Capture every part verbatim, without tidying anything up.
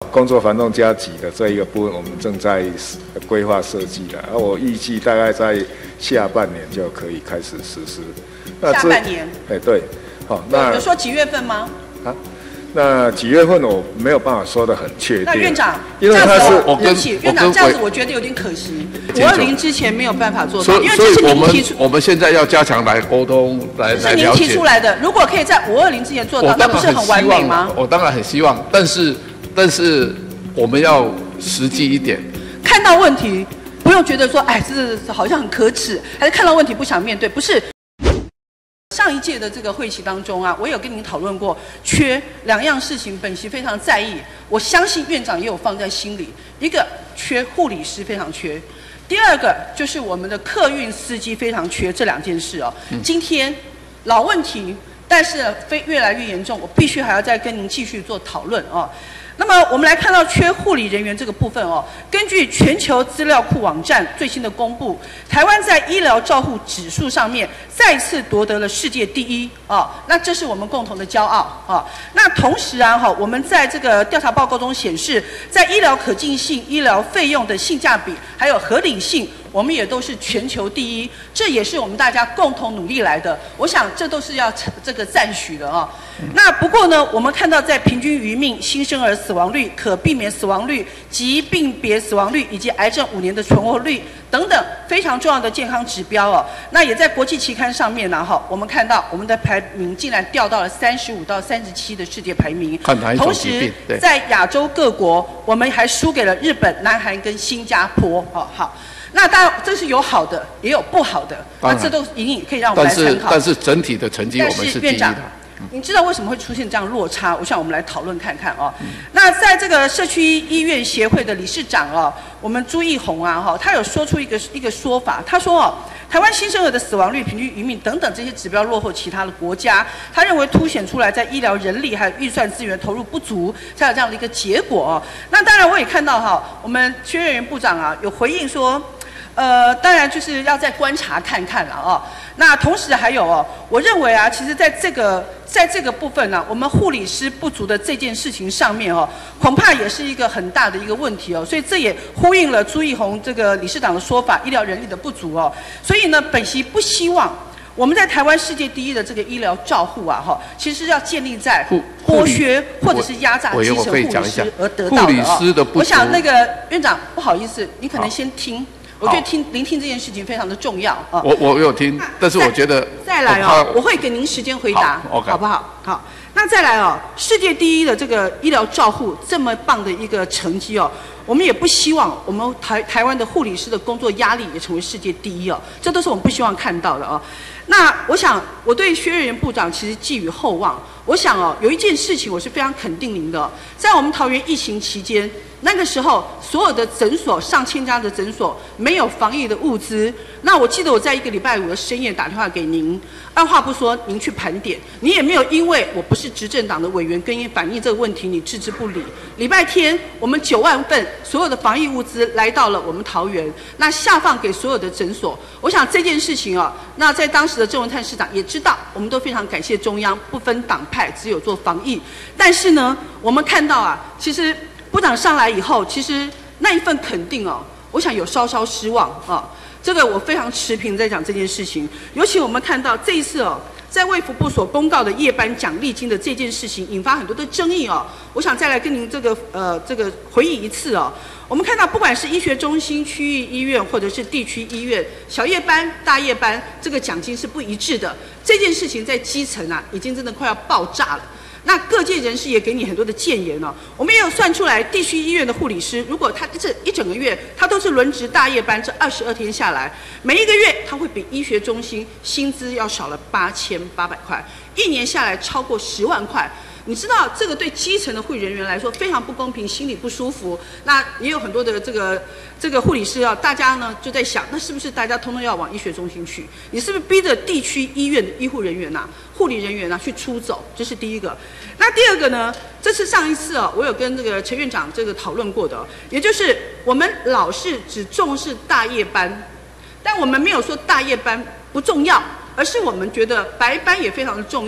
工作繁重加急的这一个部分，我们正在规划设计了，而我预计大概在下半年就可以开始实施。那下半年？ 哎、欸，对，好，那有说几月份吗？ 啊，那几月份我没有办法说得很确定。 那院长， 因为他是我对不起，院长这样子我觉得有点可惜。五二零之前没有办法做到，因为所以这是我们您提出， 我们现在要加强来沟通，来这是您来了解。 提出来的。如果可以在五二零之前做到，那不是很完美吗？ 我当然很希望，但是但是我们要实际一点。 看到问题，不用觉得说，哎，这这好像很可耻，还是看到问题不想面对，不是。上一届的这个会期当中啊，我有跟您讨论过，缺两样事情，本席非常在意，我相信院长也有放在心里。一个缺护理师非常缺，第二个就是我们的客运司机非常缺，这两件事哦。嗯、今天老问题，但是非越来越严重，我必须还要再跟您继续做讨论哦。那么我们来看到缺护理人员这个部分哦，根据全球资料库网站最新的公布，台湾在医疗照护指数上面再次夺得了世界第一哦，那这是我们共同的骄傲哦。那同时啊哈，我们在这个调查报告中显示，在医疗可进性、医疗费用的性价比还有合理性，我们也都是全球第一，这也是我们大家共同努力来的。我想这都是要这个赞许的哦。那不过呢，我们看到在平均余命、新生儿死亡率、可避免死亡率、疾病别死亡率以及癌症五年的存活率等等非常重要的健康指标哦。那也在国际期刊上面呢，哈，我们看到我们的排名竟然掉到了三十五到三十七的世界排名。同时，在亚洲各国，我们还输给了日本、南韩跟新加坡哦。好。那当然，这是有好的，也有不好的，那这都隐隐可以让我们来参考。 但是，但是整体的成绩我们是第一的。 您知道为什么会出现这样落差？我想我们来讨论看看哦。嗯、那在这个社区医院协会的理事长哦，我们朱义宏啊哈，他有说出一个一个说法，他说哦，台湾新生儿的死亡率、平均余命等等这些指标落后其他的国家，他认为凸显出来在医疗人力还有预算资源投入不足，才有这样的一个结果哦。那当然我也看到哈，我们薛瑞元部长啊有回应说。呃，当然就是要再观察看看了哦。那同时还有哦，我认为啊，其实在这个在这个部分呢、啊，我们护理师不足的这件事情上面哦，恐怕也是一个很大的一个问题哦。所以这也呼应了朱义宏这个理事长的说法，医疗人力的不足哦。所以呢，本席不希望我们在台湾世界第一的这个医疗照护啊，哈，其实要建立在剥削或者是压榨基层护理师而得到的哦。 护理师的不足， 我想那个院长不好意思，你可能先听。我觉得听聆听这件事情非常的重要啊。 我我有听，但是我觉得再来哦，我会给您时间回答，好, okay. 好不好？好，那再来哦，世界第一的这个医疗照护这么棒的一个成绩哦，我们也不希望我们台台湾的护理师的工作压力也成为世界第一哦，这都是我们不希望看到的哦。那我想我对薛瑞元部长其实寄予厚望，我想哦，有一件事情我是非常肯定您的、哦，在我们桃园疫情期间。那个时候，所有的诊所上千家的诊所没有防疫的物资。那我记得我在一个礼拜五的深夜打电话给您，二话不说，您去盘点，你也没有因为我不是执政党的委员跟您反映这个问题，你置之不理。礼拜天，我们九万份所有的防疫物资来到了我们桃园，那下放给所有的诊所。我想这件事情啊，那在当时的郑文灿市长也知道，我们都非常感谢中央，不分党派，只有做防疫。但是呢，我们看到啊，其实。部长上来以后，其实那一份肯定哦，我想有稍稍失望啊。这个我非常持平在讲这件事情。尤其我们看到这一次哦，在卫福部所公告的夜班奖励金的这件事情，引发很多的争议哦。我想再来跟您这个呃这个回忆一次哦。我们看到，不管是医学中心、区域医院或者是地区医院，小夜班、大夜班，这个奖金是不一致的。这件事情在基层啊，已经真的快要爆炸了。那各界人士也给你很多的建言哦，我们也有算出来，地区医院的护理师，如果他这一整个月他都是轮值大夜班，这二十二天下来，每一个月他会比医学中心薪资要少了八千八百块，一年下来超过十万块。你知道这个对基层的护理人员来说非常不公平，心里不舒服。那也有很多的这个这个护理师啊，大家呢就在想，那是不是大家通通要往医学中心去？你是不是逼着地区医院的医护人员呐、啊、护理人员呐、啊、去出走？这是第一个。那第二个呢？这是上一次哦，我有跟这个陈院长这个讨论过的、哦，也就是我们老是只重视大夜班，但我们没有说大夜班不重要。而是我们觉得白班也非常的重要，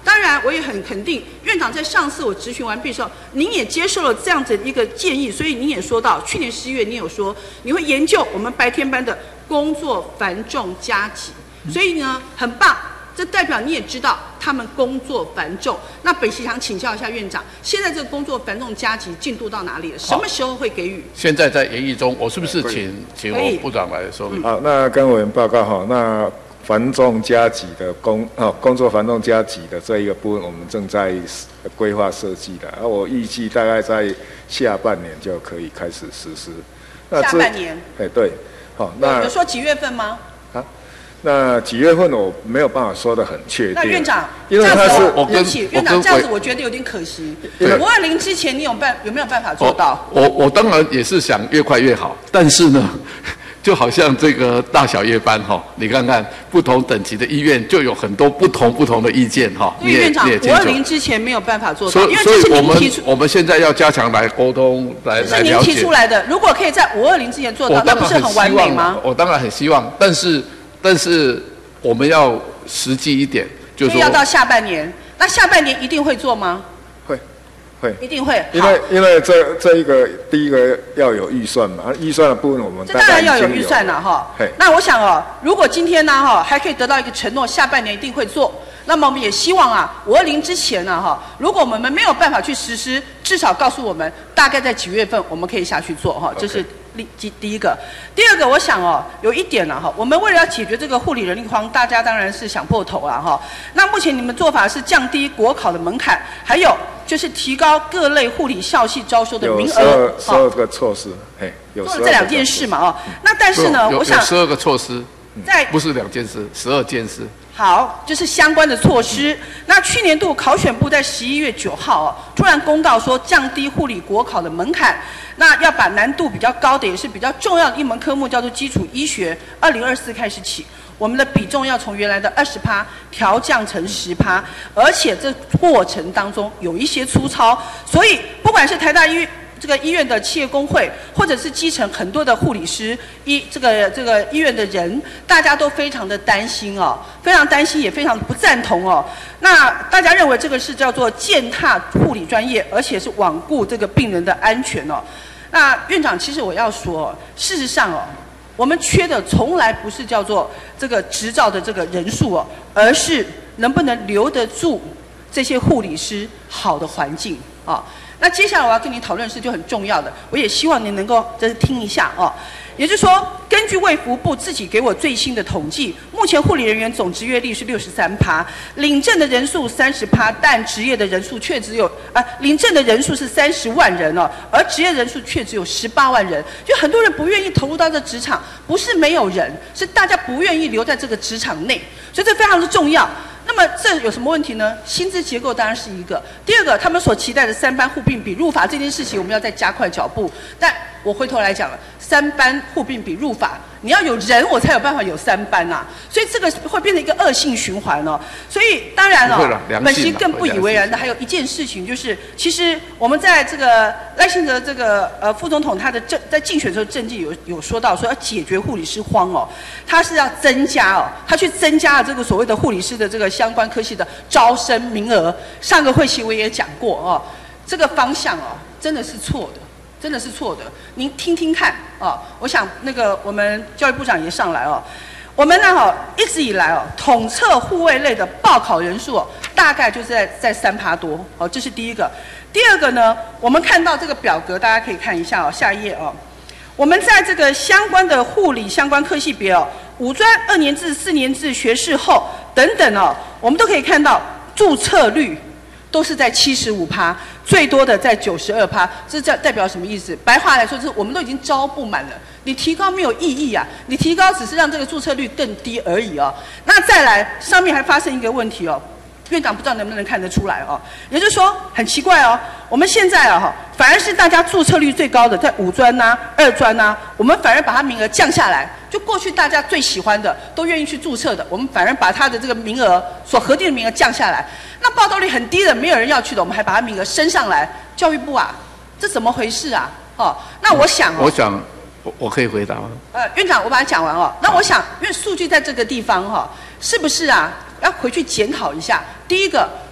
当然，我也很肯定，院长在上次我质询完毕的时候，您也接受了这样子一个建议，所以您也说到，去年十一月您有说你会研究我们白天班的工作繁重加急，所以呢，很棒。这代表你也知道他们工作繁重。那本席想请教一下院长，现在这个工作繁重加急进度到哪里了？什么时候会给予？ 现在在研议中，我是不是请请我部长来说明？ 好，那跟委员报告哈，那繁重加急的工啊工作繁重加急的这一个部分，我们正在规划设计的，而我预计大概在下半年就可以开始实施。 那下半年？ 哎，对，好，那有说几月份吗？ 那几月份我没有办法说得很确定。 那院长， 因为他是对不起，院长这样子我觉得有点可惜。五二零之前你有办有没有办法做到？ 我我当然也是想越快越好，但是呢，就好像这个大小夜班哈，你看看不同等级的医院就有很多不同不同的意见哈。 所以院长，五二零之前没有办法做到，因为这是您提出。我们现在要加强来沟通，来来了解。 是您提出来的，如果可以在五二零之前做到，那不是很完美吗？ 我当然很希望，但是。但是我们要实际一点，就是说要到下半年。那下半年一定会做吗？ 会，会， 一定会。 因为因为这这一个第一个要有预算嘛，预算的部分我们这当然要有预算了哈。那我想哦，如果今天呢哈还可以得到一个承诺，下半年一定会做。那么我们也希望啊，五二零之前呢哈，如果我们没有办法去实施，至少告诉我们大概在几月份我们可以下去做哈，这是。第第一个，第二个，我想哦，有一点了哈，我们为了要解决这个护理人力荒，大家当然是想破头了哈。那目前你们做法是降低国考的门槛，还有就是提高各类护理校系招收的名额。 有十二个措施，嘿，有做了这两件事嘛哦。那但是呢，我想有十二个措施， 在不是两件事，十二件事。 好，就是相关的措施。嗯、那去年度考选部在十一月九号哦，突然公告说降低护理国考的门槛，那要把难度比较高的也是比较重要的一门科目叫做基础医学，二零二四开始起，我们的比重要从原来的二十趴调降成十趴，而且这过程当中有一些粗糙，所以不管是台大医院。这个医院的企业工会，或者是基层很多的护理师、医这个这个医院的人，大家都非常的担心哦，非常担心，也非常不赞同哦。那大家认为这个是叫做践踏护理专业，而且是罔顾这个病人的安全哦。那院长，其实我要说，事实上哦，我们缺的从来不是叫做这个执照的这个人数哦，而是能不能留得住这些护理师好的环境啊。那接下来我要跟你讨论的是就很重要的，我也希望您能够就是听一下哦。也就是说，根据卫福部自己给我最新的统计，目前护理人员总职业率是六十三趴，领证的人数三十趴，但职业的人数却只有啊，领证的人数是三十万人哦，而职业人数却只有十八万人，就很多人不愿意投入到这职场，不是没有人，是大家不愿意留在这个职场内，所以这非常的重要。那么这有什么问题呢？薪资结构当然是一个。第二个，他们所期待的三班互并比入法这件事情，我们要再加快脚步。但我回头来讲了，三班互并比入法，你要有人，我才有办法有三班啊。所以这个会变成一个恶性循环哦。所以当然了，本席更不以为然的还有一件事情，就是其实我们在这个赖清德这个呃副总统他的政在竞选的时候政绩有有说到说要解决护理师荒哦，他是要增加哦，他去增加了这个所谓的护理师的这个相关科系的招生名额。上个会期我也讲过哦，这个方向哦真的是错的。真的是错的，您听听看哦。我想那个我们教育部长也上来哦。我们呢哦一直以来哦统测护卫类的报考人数哦大概就是在在三趴多哦，这是第一个。第二个呢，我们看到这个表格，大家可以看一下哦，下一页哦。我们在这个相关的护理相关科系别哦，五专、二年制、四年制、学士后等等哦，我们都可以看到注册率都是在七十五趴。最多的在九十二趴，这代代表什么意思？白话来说，就是我们都已经招不满了，你提高没有意义啊，你提高只是让这个注册率更低而已哦。那再来，上面还发生一个问题哦，院长不知道能不能看得出来哦。也就是说，很奇怪哦，我们现在啊哈，反而是大家注册率最高的，在五专呐、二专呐，我们反而把它名额降下来。就过去大家最喜欢的，都愿意去注册的，我们反而把它的这个名额所核定的名额降下来。那报到率很低的，没有人要去的，我们还把它名额升上来。教育部啊，这怎么回事啊？哦，那我想哦， 我想我我可以回答吗？ 呃，院长，我把它讲完哦。那我想，因为数据在这个地方哈、哦，是不是啊？要回去检讨一下。第一个，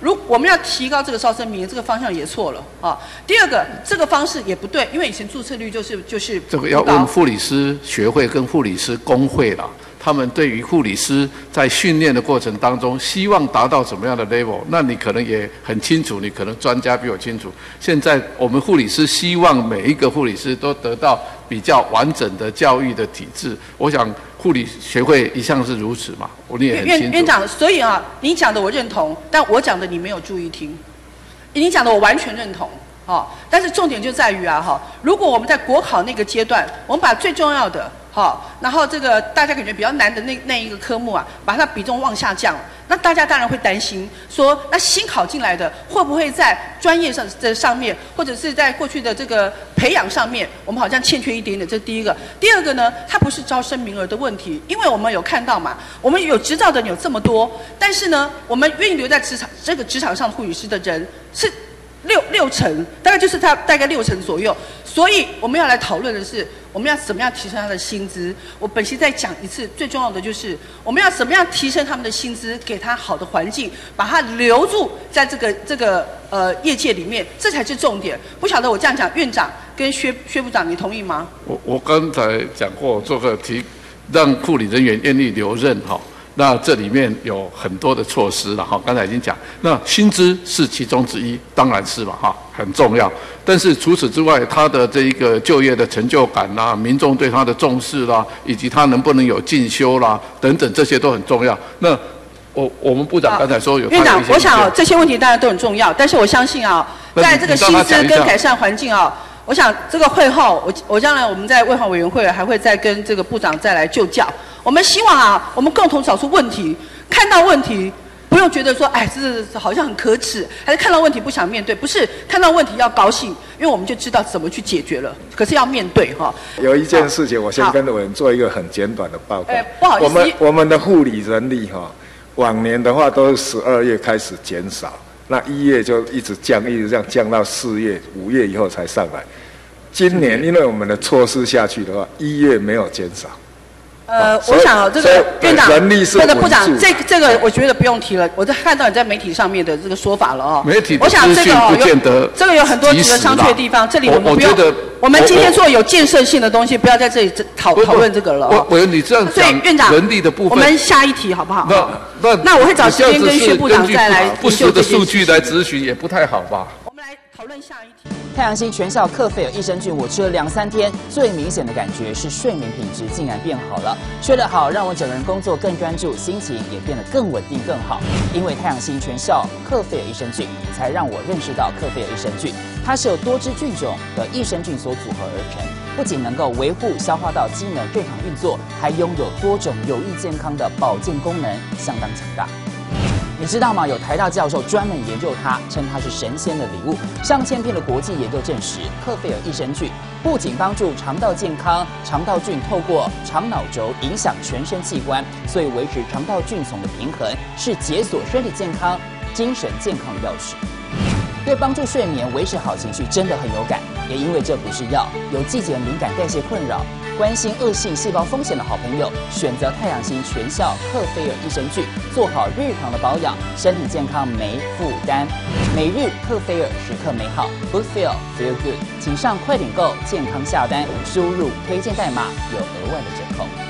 如我们要提高这个招生名额，这个方向也错了啊。第二个，这个方式也不对，因为以前注册率就是就是这个要问护理师学会跟护理师工会啦。他们对于护理师在训练的过程当中，希望达到什么样的 level？ 那你可能也很清楚，你可能专家比我清楚。现在我们护理师希望每一个护理师都得到比较完整的教育的体制。我想护理学会一向是如此嘛，我你也很清楚。 院院长，所以啊，你讲的我认同，但我讲的你没有注意听。你讲的我完全认同。哦，但是重点就在于啊，哈，如果我们在国考那个阶段，我们把最重要的，好，然后这个大家感觉比较难的那那一个科目啊，把它比重往下降，那大家当然会担心，说那新考进来的会不会在专业上的上面，或者是在过去的这个培养上面，我们好像欠缺一点点，这是第一个。第二个呢，它不是招生名额的问题，因为我们有看到嘛，我们有执照的人有这么多，但是呢，我们愿意留在职场这个职场上护理师的人是。六六成，大概就是他大概六成左右，所以我们要来讨论的是，我们要怎么样提升他的薪资。我本期再讲一次，最重要的就是我们要怎么样提升他们的薪资，给他好的环境，把他留住在这个这个呃业界里面，这才是重点。不晓得我这样讲，院长跟薛薛部长，你同意吗？ 我我刚才讲过，做个提让护理人员愿意留任哈。那这里面有很多的措施了哈，刚才已经讲，那薪资是其中之一，当然是嘛哈，很重要。但是除此之外，他的这一个就业的成就感啦，民众对他的重视啦，以及他能不能有进修啦等等，这些都很重要。那我我们部长刚才说有院长，我想、哦、这些问题当然都很重要，但是我相信啊，在这个薪资跟改善环境啊。我想这个会后，我我将来我们在卫环委员会还会再跟这个部长再来就教。我们希望啊，我们共同找出问题，看到问题不用觉得说，哎，这这好像很可耻，还是看到问题不想面对，不是看到问题要高兴，因为我们就知道怎么去解决了。可是要面对哈。 有一件事情，我先跟委员做一个很简短的报告。 哎，不好意思， 我们我们的护理人力哈，往年的话都是十二月开始减少。那一月就一直降，一直这样降到四月、五月以后才上来。今年因为我们的措施下去的话，一月没有减少。 呃，我想这个院长或者部长，这这个我觉得不用提了。我在看到你在媒体上面的这个说法了哦。 媒体我想这个不见得这个有很多值得商榷的地方。这里我们不用。我们今天做有建设性的东西，不要在这里讨讨论这个了。 我我你这样讲， 院长人力的部分， 我们下一题好不好？ 那那那我会找时间跟薛部长再来不实的数据来咨询，也不太好吧？ 我们来讨论下一题。 太阳星全效克菲尔益生菌，我吃了两三天，最明显的感觉是睡眠品质竟然变好了。睡得好，让我整个人工作更专注，心情也变得更稳定更好。因为太阳星全效克菲尔益生菌，才让我认识到克菲尔益生菌，它是由多支菌种的益生菌所组合而成，不仅能够维护消化道机能正常运作，还拥有多种有益健康的保健功能，相当强大。你知道吗？有台大教授专门研究它，称它是神仙的礼物。上千篇的国际研究证实，克菲尔益生菌不仅帮助肠道健康，肠道菌透过肠脑轴影响全身器官，所以维持肠道菌丛的平衡，是解锁身体健康、精神健康的钥匙。对帮助睡眠、维持好情绪真的很有感，也因为这不是药，有季节敏感代谢困扰、关心恶性细胞风险的好朋友，选择太阳星全效克菲尔益生菌，做好日常的保养，身体健康没负担。每日克菲尔，时刻美好 ，Good Feel Feel Good， 请上快点购健康下单，输入推荐代码有额外的折扣。